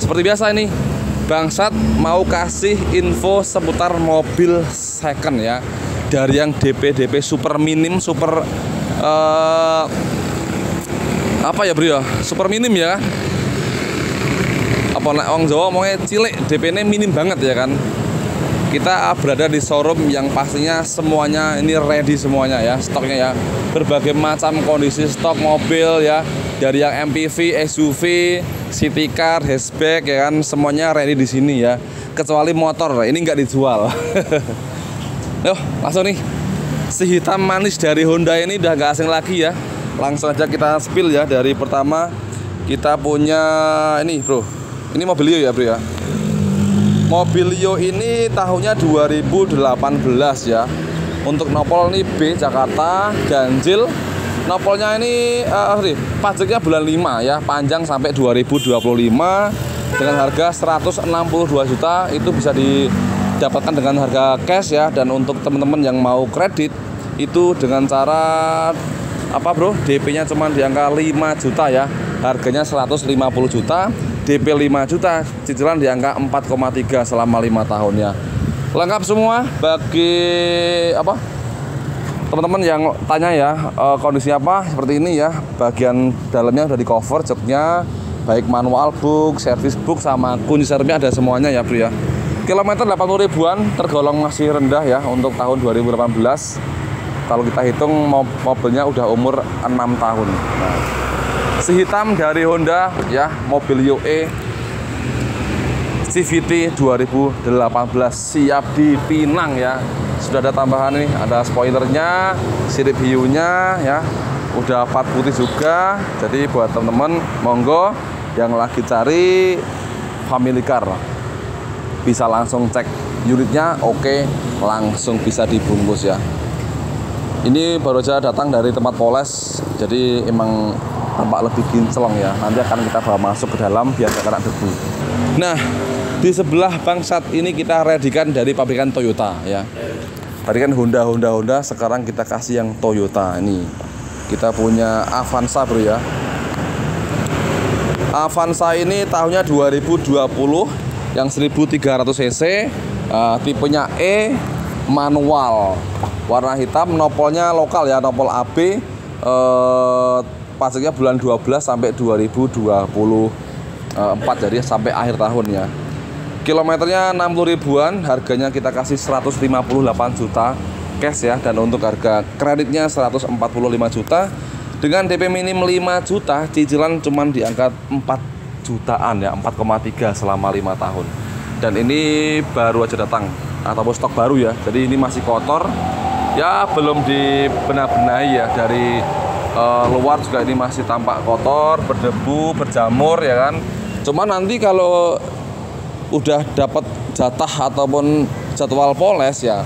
seperti biasa ini Bangsat mau kasih info seputar mobil second ya, dari yang DP super minim, super apa ya bro ya, super minim ya, apa nak orang Jawa ngomongnya cilik, DP-nya minim banget ya kan. Kita berada di showroom yang pastinya semuanya ini ready semuanya ya, stoknya ya, berbagai macam kondisi stok mobil ya, dari yang MPV, SUV, city car, hatchback ya kan, semuanya ready di sini ya, kecuali motor ini nggak dijual. Yuk langsung nih, si hitam manis dari Honda ini udah nggak asing lagi ya, langsung aja kita spill ya. Dari pertama kita punya ini bro, ini Mobilio ya bro ya. Mobilio ini tahunnya 2018 ya. Untuk nopol ini B Jakarta, ganjil. Nopolnya ini pajaknya bulan 5 ya, panjang sampai 2025 dengan harga 162 juta. Itu bisa didapatkan dengan harga cash ya. Dan untuk teman-teman yang mau kredit itu dengan cara apa bro, DP-nya cuma di angka 5 juta ya, harganya 150 juta, DP 5 juta, cicilan di angka 4,3 selama 5 tahun ya. Lengkap semua bagi apa teman-teman yang tanya ya, kondisi apa seperti ini ya. Bagian dalamnya udah di cover, joknya baik manual book, service book, sama kunci servisnya ada semuanya ya bro ya. Kilometer 80 ribuan, tergolong masih rendah ya untuk tahun 2018. Kalau kita hitung mobilnya udah umur 6 tahun. Nah, si hitam dari Honda ya, Mobilio E CVT 2018 siap dipinang ya. Sudah ada tambahan nih, ada spoilernya, sirip hiunya ya, udah plat putih juga. Jadi buat teman-teman monggo yang lagi cari family car bisa langsung cek unitnya, oke, langsung bisa dibungkus ya. Ini baru saja datang dari tempat poles, jadi emang tampak lebih kinclong ya. Nanti akan kita bawa masuk ke dalam biar gak kena debu. Nah, di sebelah Bangsat ini kita readykan dari pabrikan Toyota ya. Tadi kan Honda, sekarang kita kasih yang Toyota. Ini kita punya Avanza bro ya. Avanza ini tahunnya 2020, yang 1300 cc, tipenya E, manual, warna hitam, nopolnya lokal ya, nopol AB, pajaknya bulan 12 sampai 2024, jadi sampai akhir tahun ya. Kilometernya 60 ribuan, harganya kita kasih 158 juta cash ya, dan untuk harga kreditnya 145 juta dengan DP minim 5 juta, cicilan cuman di angka 4 jutaan ya, 4,3 selama 5 tahun. Dan ini baru aja datang ataupun stok baru ya, jadi ini masih kotor ya, belum dibenah-benahi ya. Dari luar juga ini masih tampak kotor, berdebu, berjamur ya kan. Cuma nanti kalau udah dapat jatah ataupun jadwal poles ya,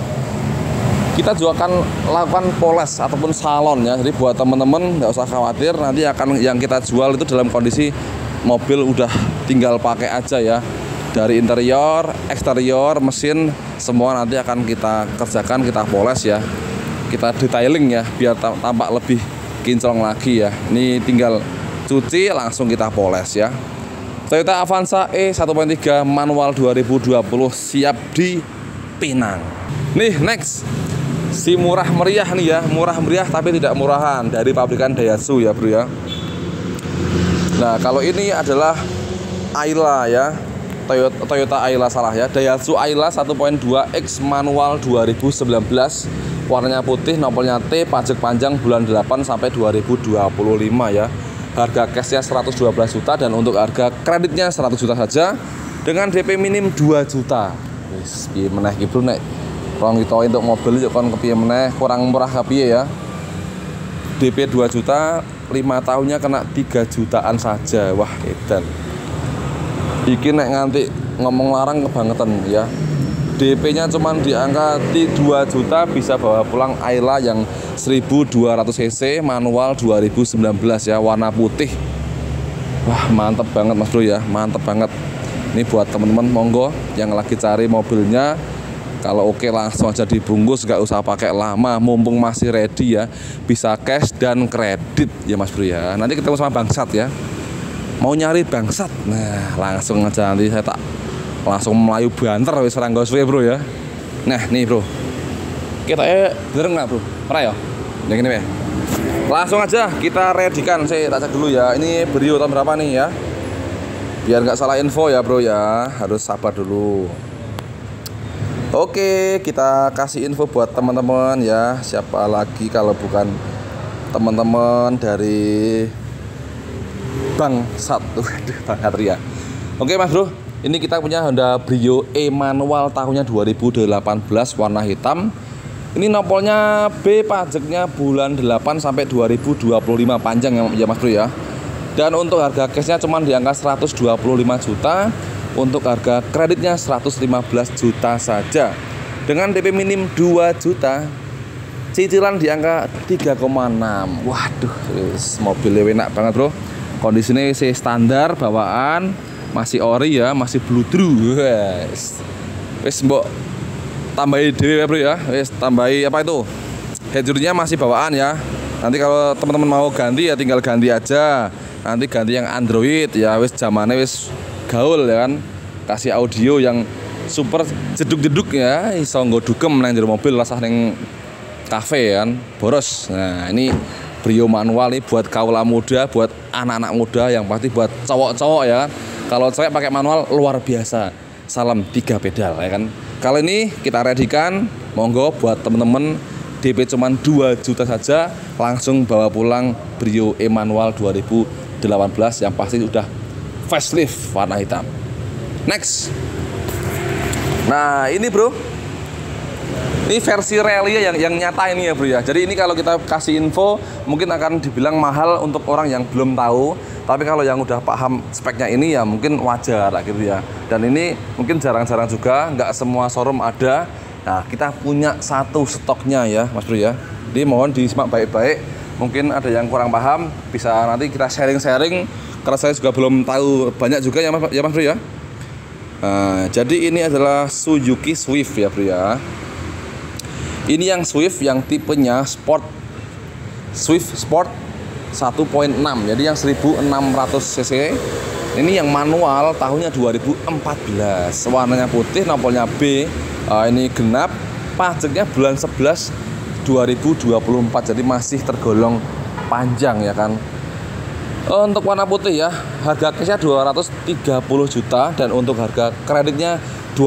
kita juga akan lakukan poles ataupun salon ya. Jadi buat teman-teman nggak usah khawatir, nanti akan yang kita jual itu dalam kondisi mobil udah tinggal pakai aja ya. Dari interior, eksterior, mesin, semua nanti akan kita kerjakan, kita poles ya, kita detailing ya, biar tampak lebih kinclong lagi ya. Ini tinggal cuci langsung kita poles ya. Toyota Avanza E 1.3 manual 2020 siap dipinang. Nih next, si murah meriah nih ya, murah meriah tapi tidak murahan, dari pabrikan Daihatsu ya bro ya. Nah kalau ini adalah Ayla ya, Toyota Ayla salah ya, Daihatsu Ayla 1.2X manual 2019, warnanya putih, nopolnya T, pajak panjang bulan 8 sampai 2025 ya. Harga cashnya 112 juta dan untuk harga kreditnya 100 juta saja dengan DP minim 2 juta. Wis piye meneh iki bro, nek rong kita untuk mobil yo kon kepiye meneh, kurang murah kepiye ya. DP 2 juta, 5 tahunnya kena 3 jutaan saja. Wah edan. Iki nek nganti ngomong larang kebangetan ya. DP-nya cuma di angka 2 juta bisa bawa pulang Ayla yang 1200 cc manual 2019 ya, warna putih. Wah mantep banget mas bro ya, mantep banget. Ini buat teman-teman monggo yang lagi cari mobilnya, kalau oke langsung aja dibungkus, gak usah pakai lama, mumpung masih ready ya, bisa cash dan kredit ya mas bro ya. Nanti ketemu sama Bangsat ya. mau nyari bangsat. Nah, langsung aja nanti saya tak langsung melayu banter wis ora nggo suwe, Bro ya. Nah, nih, Bro. Kita bener nggak, Bro? Ora ya? Yang ini ya. Langsung aja kita readykan. Saya tak cek dulu ya. Ini Brio tahun berapa nih ya? Biar nggak salah info ya, Bro ya. Harus sabar dulu. Oke, kita kasih info buat teman-teman ya. Siapa lagi kalau bukan teman-teman dari Bang Satu, Bang Satria. Oke, Mas Bro. Ini kita punya Honda Brio E manual tahunnya 2018 warna hitam. Ini nopolnya B, pajaknya bulan 8 sampai 2025 panjang ya Mas Bro ya. Dan untuk harga cashnya cuma di angka 125 juta. Untuk harga kreditnya 115 juta saja. Dengan DP minim 2 juta. Cicilan di angka 3,6. Waduh, mobilnya enak banget, Bro. Kondisinya masih standar bawaan, masih ori ya, masih bludru. Wes mbok tambahi dhewe ya, Bro ya. Wes tambahi apa itu? Headroomnya masih bawaan ya. Nanti kalau teman-teman mau ganti ya tinggal ganti aja. Nanti ganti yang Android ya, wes zamannya wes gaul ya kan. Kasih audio yang super jeduk-jeduk ya, iso nggo dugem nang jero mobil rasah ning kafe ya kan, boros. Nah, ini Brio manual nih buat kaula muda, buat anak-anak muda, yang pasti buat cowok-cowok ya kan. Kalau cewek pakai manual luar biasa. Salam 3 pedal ya kan. Kali ini kita readykan, monggo buat temen-temen DP cuman 2 juta saja, langsung bawa pulang Brio E manual 2018 yang pasti udah facelift warna hitam. Next. Nah, ini, Bro. Ini versi rally yang nyata ini ya, Bro ya. Jadi ini kalau kita kasih info mungkin akan dibilang mahal untuk orang yang belum tahu. Tapi kalau yang udah paham speknya ini ya mungkin wajar gitu ya. Dan ini mungkin jarang-jarang juga, nggak semua showroom ada. Nah, kita punya satu stoknya ya, Mas Bro ya. Jadi mohon disimak baik-baik. Mungkin ada yang kurang paham, bisa nanti kita sharing-sharing. Karena saya juga belum tahu banyak juga ya Mas Bro ya. Nah, jadi ini adalah Suzuki Swift ya, Bro ya. Ini yang Swift yang tipenya Sport. Swift Sport 1.6. Jadi yang 1600 cc. Ini yang manual tahunnya 2014. Warnanya putih, nopolnya B. Ini genap. Pajaknya bulan 11 2024. Jadi masih tergolong panjang ya kan. Untuk warna putih ya, harga cashnya 230 juta dan untuk harga kreditnya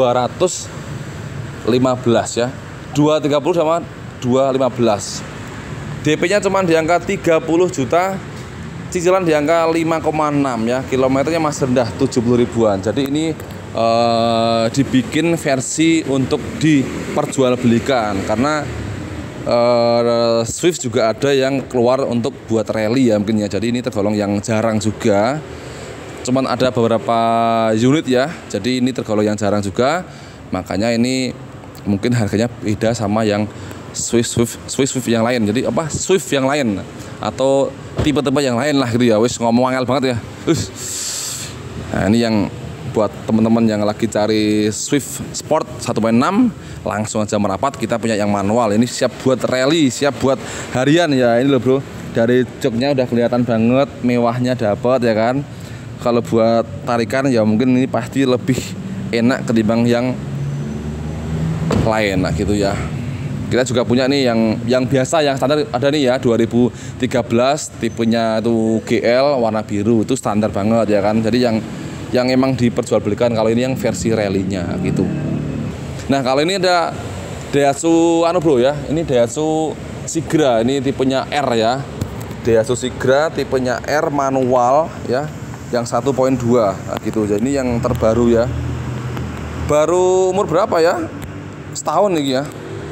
215 ya. 230 sama 215. DP-nya cuma di angka 30 juta, cicilan di angka 5,6 ya. Kilometernya masih rendah 70 ribuan. Jadi ini dibikin versi untuk diperjualbelikan karena Swift juga ada yang keluar untuk buat rally ya mungkin ya. Jadi ini tergolong yang jarang juga. Cuman ada beberapa unit ya. Jadi ini tergolong yang jarang juga. Makanya ini mungkin harganya beda sama yang Swift yang lain. Jadi apa? Swift yang lain atau tipe-tipe yang lain lah gitu ya. Wis ngomong angel banget ya. Nah, ini yang buat teman-teman yang lagi cari Swift Sport 1.6 langsung aja merapat. Kita punya yang manual, ini siap buat rally, siap buat harian ya. Ini loh, Bro, dari joknya udah kelihatan banget, mewahnya dapat ya kan. Kalau buat tarikan ya mungkin ini pasti lebih enak ketimbang yang lain nah gitu ya. Kita juga punya nih yang biasa, yang standar ada nih ya, 2013 tipenya itu GL warna biru, itu standar banget ya kan. Jadi yang emang diperjualbelikan. Kalau ini yang versi rally-nya gitu. Nah, kalau ini ada Daihatsu Bro ya. Ini Daihatsu Sigra, ini tipenya R ya. Daihatsu Sigra tipenya R manual ya, yang 1.2 nah, gitu. Jadi ini yang terbaru ya. Baru umur berapa ya? Setahun nih ya.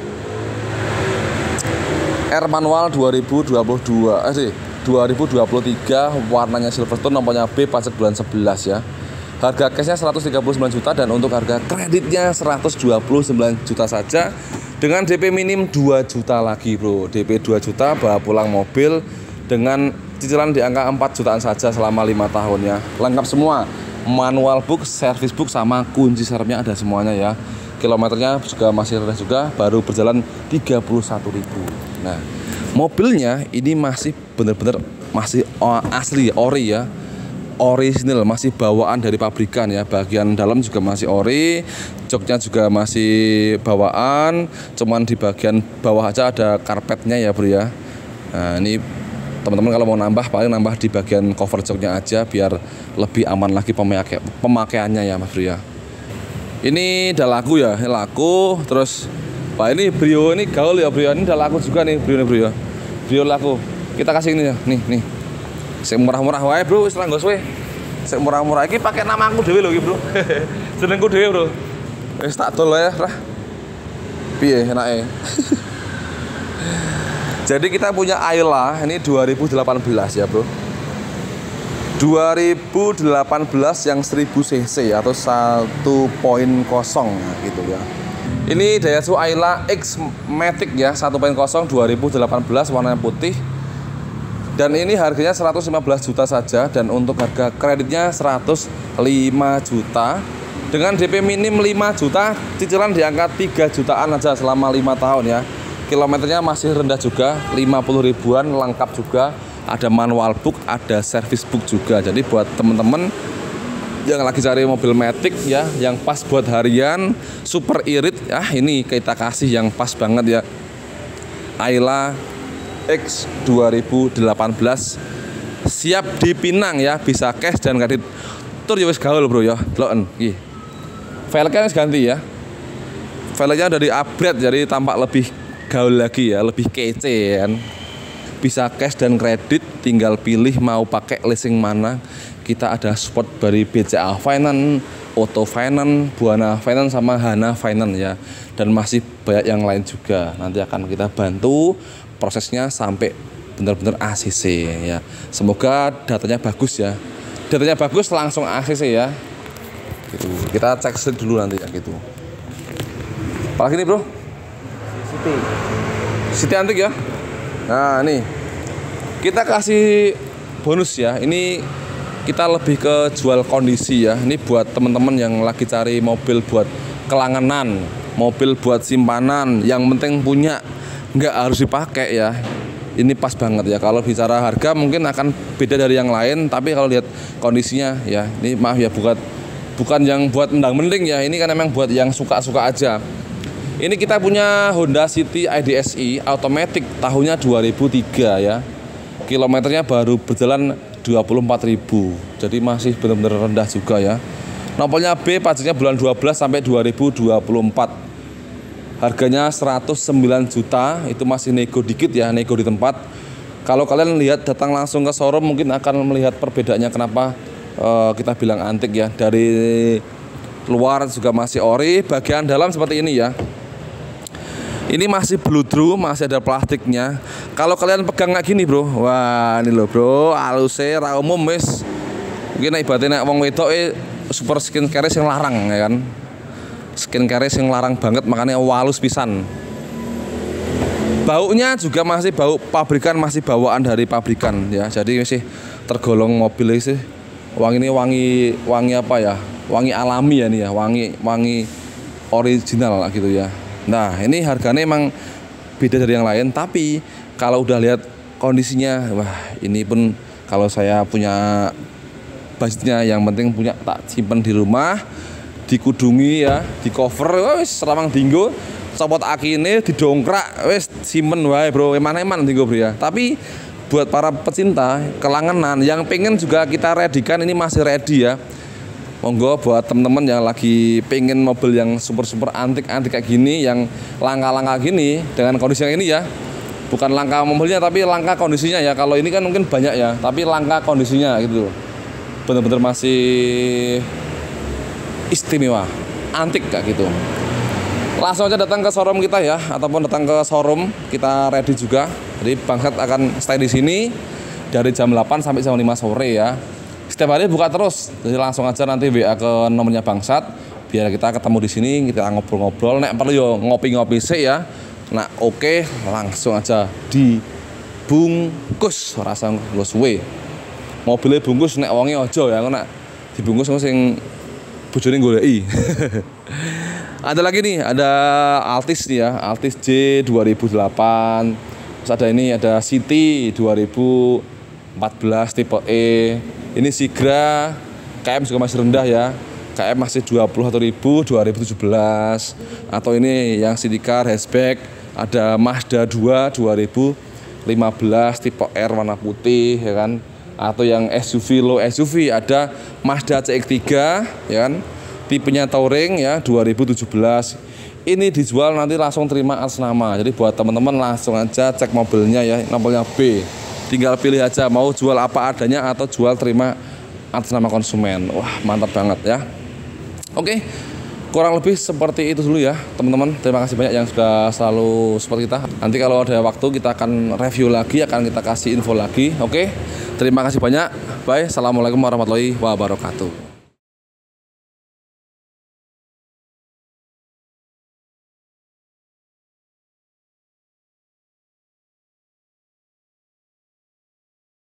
R manual 2023, warnanya Silverstone, nomornya B, pajak bulan 11 ya. Harga cashnya 139 juta dan untuk harga kreditnya 129 juta saja dengan DP minim 2 juta lagi, Bro. DP 2 juta bawa pulang mobil dengan cicilan di angka 4 jutaan saja selama 5 tahun ya. Lengkap semua, manual book, service book sama kunci serepnya ada semuanya ya. Kilometernya juga masih rendah juga, baru berjalan 31.000. Nah, mobilnya ini masih bener-bener masih asli ori ya. orisinil, masih bawaan dari pabrikan ya. Bagian dalam juga masih ori, joknya juga masih bawaan, cuman di bagian bawah aja ada karpetnya ya bro ya. Nah ini teman-teman kalau mau nambah paling nambah di bagian cover joknya aja biar lebih aman lagi pemakaiannya ya mas bro ya. Ini udah laku ya, ini laku. Terus wah ini Brio ini gaul ya bro ya, ini udah laku juga nih Brio nih bro ya. Brio laku, kita kasih ini ya, nih sing murah-murah wae bro, wis langgos we. Sing murah-murah iki pakai nama aku dhewe lho iki bro. Jenengku dhewe bro. Wis tak dol ya, Rah. Piye enake? Jadi kita punya Ayla ini 2018 ya bro. 2018 yang 1000 cc atau 1.0 gitu ya. Ini Daihatsu Ayla X Matic ya, 1.0 2018 warna putih. Dan ini harganya 115 juta saja, dan untuk harga kreditnya 105 juta dengan DP minim 5 juta, cicilan di angka 3 jutaan aja selama 5 tahun ya. Kilometernya masih rendah juga, 50 ribuan, lengkap juga, ada manual book, ada service book juga. Jadi buat temen-temen yang lagi cari mobil Matic ya, yang pas buat harian, super irit ya, ini kita kasih yang pas banget ya. Ayla X 2018 siap dipinang ya, bisa cash dan kredit. Tur ya wis gaul bro ya. Deloken iki. Velgnya wis ganti ya. Velgnya udah di-upgrade jadi tampak lebih gaul lagi ya, lebih kece kan. Bisa cash dan kredit, tinggal pilih mau pakai leasing mana. Kita ada support dari BCA Finance, Auto Finance, Buana Finance sama Hana Finance ya. Dan masih banyak yang lain juga. Nanti akan kita bantu prosesnya sampai benar-benar ACC ya. Semoga datanya bagus ya. Datanya bagus langsung ACC ya. Gitu. Kita cek dulu nanti ya gitu. Apalagi nih bro? City Antik ya. Nah nih kita kasih bonus ya. Ini kita lebih ke jual kondisi ya. Ini buat teman-teman yang lagi cari mobil buat kelanganan, mobil buat simpanan, yang penting punya, nggak harus dipakai ya. Ini pas banget ya. Kalau bicara harga mungkin akan beda dari yang lain, tapi kalau lihat kondisinya ya, ini maaf ya, bukan yang buat mendang-mending ya. Ini kan emang buat yang suka-suka aja. Ini kita punya Honda City IDSI automatic tahunnya 2003 ya. Kilometernya baru berjalan 24.000. Jadi masih benar-benar rendah juga ya. Nomornya B, pajaknya bulan 12 sampai 2024. Harganya 109 juta, itu masih nego dikit ya, nego di tempat. Kalau kalian lihat datang langsung ke showroom mungkin akan melihat perbedaannya kenapa kita bilang antik ya. Dari luar juga masih ori, bagian dalam seperti ini ya. Ini masih bludru, masih ada plastiknya. Kalau kalian pegang kayak gini bro, wah ini loh bro, halusnya ra umum wis. Mungkin ibaratnya wong wedok super skincare yang larang ya kan. Skincare yang larang banget, makanya walus pisan. Baunya juga masih bau pabrikan, masih bawaan dari pabrikan ya. Jadi masih tergolong mobil sih. Wangi apa ya? Wangi alami ya nih ya, wangi original lah gitu ya. Nah, ini harganya emang beda dari yang lain, tapi kalau udah lihat kondisinya, wah, ini pun kalau saya punya budgetnya, yang penting punya tak simpen di rumah, dikudungi ya, di cover, wis seramang dinggo, copot akine, didongkrak, wis simpen wae bro, eman-eman dinggo bro ya. Tapi buat para pecinta kelangenan yang pengen juga kita readykan, ini masih ready ya. Monggo buat temen-temen yang lagi pengen mobil yang super antik kayak gini, yang langka gini dengan kondisi yang ini ya. Bukan langka mobilnya tapi langka kondisinya ya. Kalau ini kan mungkin banyak ya, tapi langka kondisinya gitu. Bener-bener masih istimewa, antik kayak gitu. Langsung aja datang ke showroom kita ya, ataupun datang ke showroom kita ready juga. Jadi Bangsat akan stay di sini dari jam 8 sampai jam 5 sore ya. Setiap hari buka terus, jadi langsung aja nanti WA ke nomornya Bangsat, biar kita ketemu di sini, kita ngobrol-ngobrol. Nek perlu yo ngopi-ngopi sih ya. Nah oke, langsung aja dibungkus, rasa suwe. Mobilnya bungkus, nek wonge ojo ya, nek dibungkus sing bojone goleki. Ada lagi nih, ada Altis nih ya, Altis J 2008. Terus ada ini, ada City 2018 14 tipe E. Ini Sigra, KM juga masih rendah ya. KM masih 21.000 2017. Atau ini yang city car hatchback, ada Mazda 2 2015 tipe R warna putih ya kan. Atau yang SUV low SUV ada Mazda CX-3 ya kan. Tipenya touring ya 2017. Ini dijual nanti langsung terima atas nama. Jadi buat teman-teman langsung aja cek mobilnya ya, nomornya B. Tinggal pilih aja mau jual apa adanya atau jual terima atas nama konsumen. Wah, mantap banget ya. Oke. Kurang lebih seperti itu dulu ya, teman-teman. Terima kasih banyak yang sudah selalu support kita. Nanti kalau ada waktu kita akan review lagi, akan kita kasih info lagi. Oke. Terima kasih banyak. Bye. Assalamualaikum warahmatullahi wabarakatuh.